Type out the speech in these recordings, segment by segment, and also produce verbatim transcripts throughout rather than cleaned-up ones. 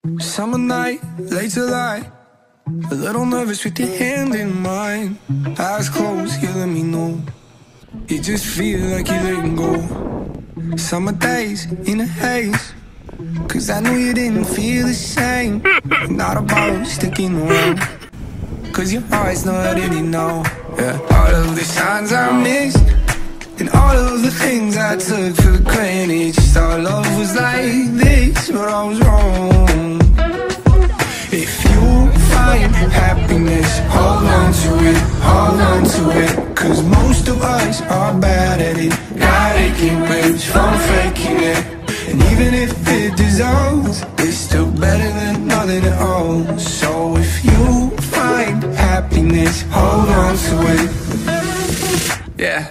Summer night, late July, a little nervous with your hand in mine. Eyes closed, you let me know. You just feel like you're letting go. Summer days in a haze, cause I know you didn't feel the same. Not about sticking around, cause your heart's not in it now. Yeah. All of the signs I missed, and all of the things I took for granted. Just our love was like this, but I was wrong. If you find happiness, hold on to it, hold on to it. Cause most of us are bad at it. Gotta get rich from faking it. And even if it dissolves, it's still better than nothing at all. So if you find happiness, hold on to it. Yeah.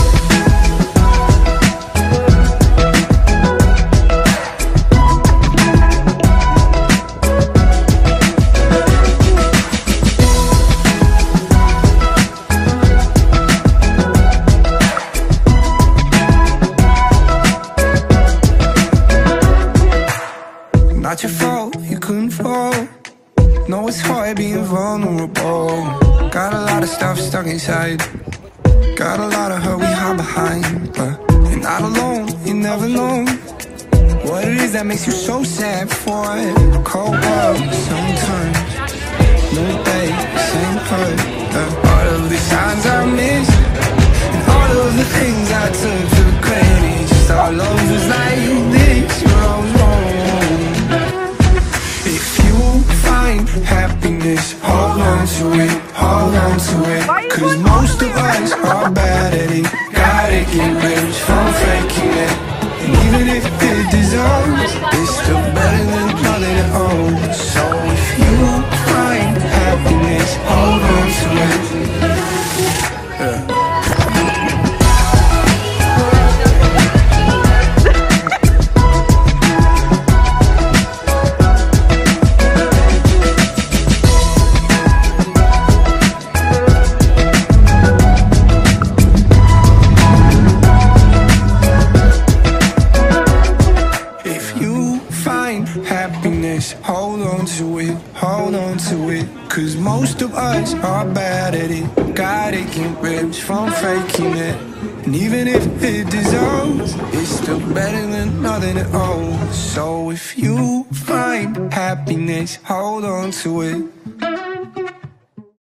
Not your fault, you couldn't fall. No, it's hard being vulnerable. Got a lot of stuff stuck inside. Got a lot of hurt we hide behind. But you're not alone, you're never alone. What it is that makes you so sad for it? Cold world, sometimes. New day, same hurt. uh, All of the signs I missed, and all of the things I took for granted. Just our love was like this, you're always wrong. If you find happiness, hold on to it, hold on to it. Cause most of us are bad at it. Gotta get rich from faking it. And even if it dissolves, it's still better than nothing at all. So if you find happiness, hold on to it. Yeah. Happiness, hold on to it, hold on to it. Cause most of us are bad at it. Gotta get rich from faking it. And even if it dissolves, it's still better than nothing at all. So if you find happiness, hold on to it.